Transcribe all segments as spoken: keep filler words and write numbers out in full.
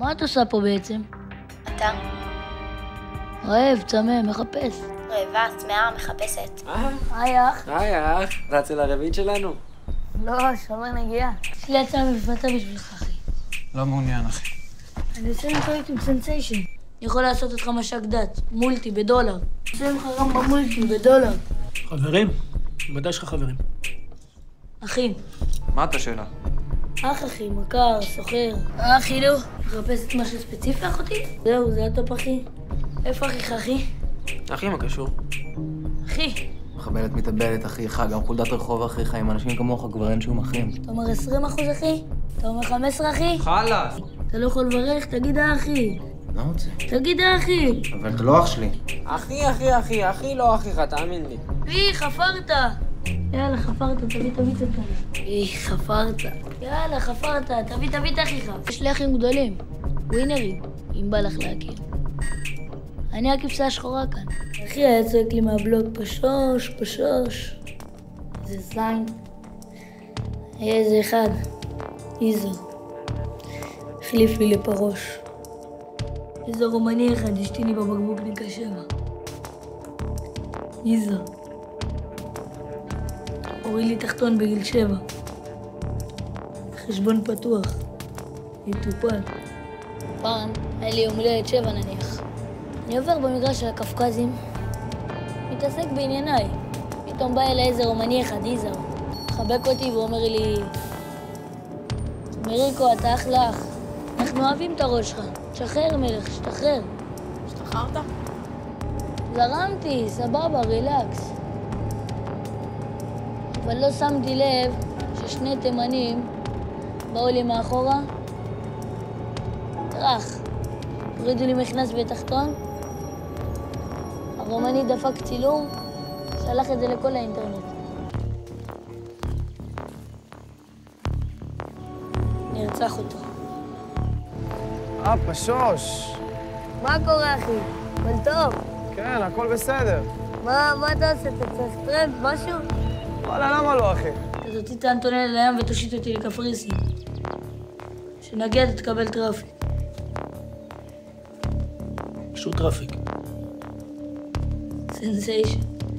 מה את עושה פה בעצם? אתה? רעב, צמא, מחפש. רעבה, צמאה, מחפשת. היי אח. היי אח, רץ אל הרביעית שלנו? לא, שומר נגיעה. יש לי הצעה מפתה בשבילך, אחי. לא מעוניין, אחי. אני עושה לך עם סנסיישן. אני יכול לעשות אותך משק דת, מולטי, בדולר. אני עושה לך גם במולטי, בדולר. חברים? ודאי שלך חברים. אחי. מה אתה שאלה? אח אחי, מכר, סוחר. אחי, נו. מחפשת משהו ספציפי, אחותי? זהו, זה הטופ, אחי. איפה אחיך, אחי? אחי, מה קשור? אחי. מחבלת מתאבדת, אחיך, גם חולדת רחוב אחיך, עם אנשים כמוך כבר אין שום אחים. אתה אומר עשרים אחוז, אחי? אתה אומר חמש עשרה, אחי? חלאס! אתה לא יכול לברך, תגיד האחי. לא רוצה. תגיד האחי. אבל אתה לא אח שלי. אחי, אחי, אחי, אחי לא אחיך, תאמין לי. אי, חפרת. יאללה, חפרת, תביא, תביא את זה. אי, חפרת. יאללה, חפרת, תביא, תביא את אחיך. יש לי אחים גדולים, ווינרים, אם בא לך להכיר. אני הכבשה השחורה כאן. אחי היה צועק לי מהבלוק, פשוש, פשוש. זה זין. היה איזה אחד, איזו. החליף לי לפרוש. איזו רומני אחד, אשתי לי בבקבוק נקה שבע. איזו. הוריד לי תחתון בגיל שבע. חשבון פתוח. יטופל. פעם היה לי יום הולדת שבע נניח. אני עובר במגרש של הקפקזים, מתעסק בענייניי. פתאום בא אליי איזה רומני אחד, איזו. מחבק אותי ואומר לי, מריקו, אתה אחלה אח. אנחנו אוהבים את הראש שלך. תשחרר מלך, שתחרר. השתחררת? זרמתי, סבבה, רילקס. אבל לא שמתי לב ששני תימנים באו לי מאחורה. טרח. הורידו לי מכנס בתחתון. הרומני דפק צילום, שלח את זה לכל האינטרנט. נרצח אותו. אה, פשוש. מה קורה, אחי? אבל טוב. כן, הכל בסדר. מה, מה אתה עושה? אתה צריך טרמפ, משהו? וואלה, למה לא, אחי? אתה תוציא את האנטונלה לים ותושיט אותי לקפריסין. כשנגיע אתה תקבל טראפיק. פשוט טראפיק. סנסיישן.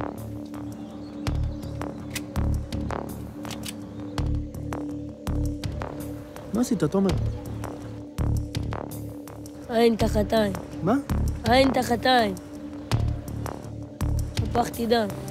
מה עשית, תומר? עין תחת עין. מה? עין תחת עין. שפכתי דם.